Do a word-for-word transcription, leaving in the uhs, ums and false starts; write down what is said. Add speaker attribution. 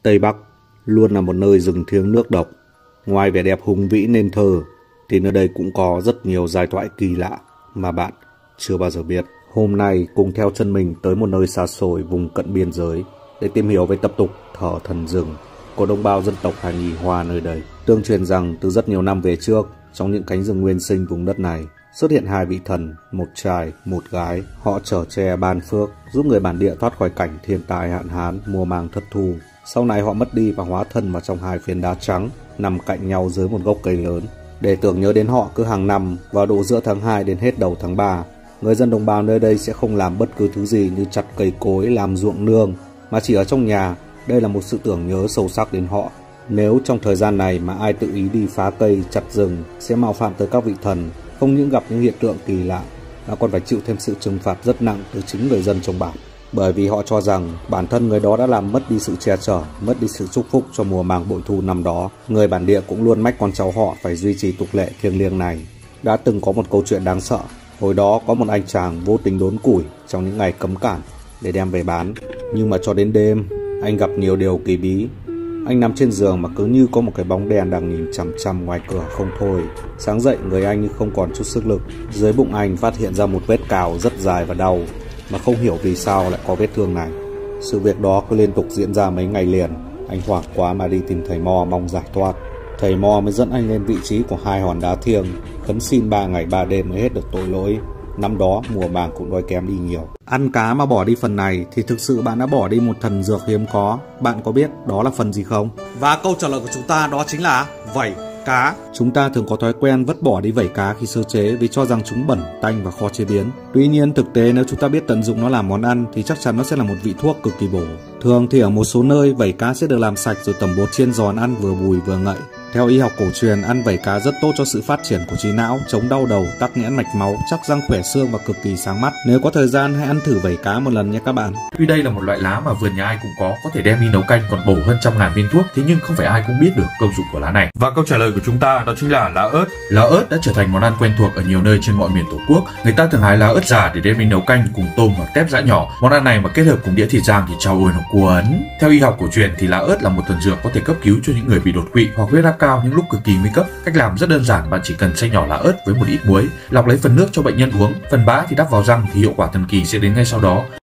Speaker 1: Tây Bắc luôn là một nơi rừng thiêng nước độc. Ngoài vẻ đẹp hùng vĩ nên thơ, thì nơi đây cũng có rất nhiều giai thoại kỳ lạ mà bạn chưa bao giờ biết. Hôm nay cùng theo chân mình tới một nơi xa xôi vùng cận biên giới để tìm hiểu về tập tục thờ thần rừng của đồng bào dân tộc Hà Nhì Hoa nơi đây. Tương truyền rằng từ rất nhiều năm về trước, trong những cánh rừng nguyên sinh vùng đất này xuất hiện hai vị thần, một trai, một gái. Họ chở che ban phước, giúp người bản địa thoát khỏi cảnh thiên tai hạn hán, mùa màng thất thu. Sau này họ mất đi và hóa thân vào trong hai phiến đá trắng nằm cạnh nhau dưới một gốc cây lớn. Để tưởng nhớ đến họ, cứ hàng năm vào độ giữa tháng hai đến hết đầu tháng ba, người dân đồng bào nơi đây sẽ không làm bất cứ thứ gì như chặt cây cối, làm ruộng nương, mà chỉ ở trong nhà. Đây là một sự tưởng nhớ sâu sắc đến họ. Nếu trong thời gian này mà ai tự ý đi phá cây, chặt rừng sẽ mạo phạm tới các vị thần, không những gặp những hiện tượng kỳ lạ mà còn phải chịu thêm sự trừng phạt rất nặng từ chính người dân trong bản. Bởi vì họ cho rằng bản thân người đó đã làm mất đi sự che chở, mất đi sự chúc phúc cho mùa màng bội thu năm đó. Người bản địa cũng luôn mách con cháu họ phải duy trì tục lệ thiêng liêng này. Đã từng có một câu chuyện đáng sợ. Hồi đó có một anh chàng vô tình đốn củi trong những ngày cấm cản để đem về bán. Nhưng mà cho đến đêm, anh gặp nhiều điều kỳ bí. Anh nằm trên giường mà cứ như có một cái bóng đen đang nhìn chằm chằm ngoài cửa không thôi. Sáng dậy người anh như không còn chút sức lực. Dưới bụng anh phát hiện ra một vết cào rất dài và đau, mà không hiểu vì sao lại có vết thương này. Sự việc đó cứ liên tục diễn ra mấy ngày liền. Anh hoảng quá mà đi tìm thầy Mo mong giải thoát. Thầy Mo mới dẫn anh lên vị trí của hai hòn đá thiêng, khấn xin ba ngày ba đêm mới hết được tội lỗi. Năm đó mùa màng cũng đói kém đi nhiều. Ăn cá mà bỏ đi phần này thì thực sự bạn đã bỏ đi một thần dược hiếm có. Bạn có biết đó là phần gì không?
Speaker 2: Và câu trả lời của chúng ta đó chính là vảy cá.
Speaker 1: Chúng ta thường có thói quen vứt bỏ đi vảy cá khi sơ chế vì cho rằng chúng bẩn, tanh và khó chế biến. Tuy nhiên thực tế nếu chúng ta biết tận dụng nó làm món ăn thì chắc chắn nó sẽ là một vị thuốc cực kỳ bổ. Thường thì ở một số nơi vảy cá sẽ được làm sạch rồi tẩm bột chiên giòn ăn vừa bùi vừa ngậy. Theo y học cổ truyền, ăn vảy cá rất tốt cho sự phát triển của trí não, chống đau đầu, tắc nghẽn mạch máu, chắc răng khỏe xương và cực kỳ sáng mắt. Nếu có thời gian hãy ăn thử vảy cá một lần nhé các bạn.
Speaker 3: Tuy đây là một loại lá mà vườn nhà ai cũng có, có thể đem đi nấu canh còn bổ hơn trăm ngàn viên thuốc, thế nhưng không phải ai cũng biết được công dụng của lá này. Và câu trả lời của chúng ta đó chính là lá ớt. Lá ớt đã trở thành món ăn quen thuộc ở nhiều nơi trên mọi miền Tổ quốc. Người ta thường hái lá ớt già để đem đi nấu canh cùng tôm hoặc tép giã nhỏ. Món ăn này mà kết hợp cùng đĩa thịt rang thì chao ôi nó cuốn. Theo y học cổ truyền thì lá ớt là một thần dược có thể cấp cứu cho những người bị đột quỵ hoặc huyết áp cao những lúc cực kỳ nguy cấp. Cách làm rất đơn giản, bạn chỉ cần xay nhỏ lá ớt với một ít muối, lọc lấy phần nước cho bệnh nhân uống, phần bã thì đắp vào răng thì hiệu quả thần kỳ sẽ đến ngay sau đó.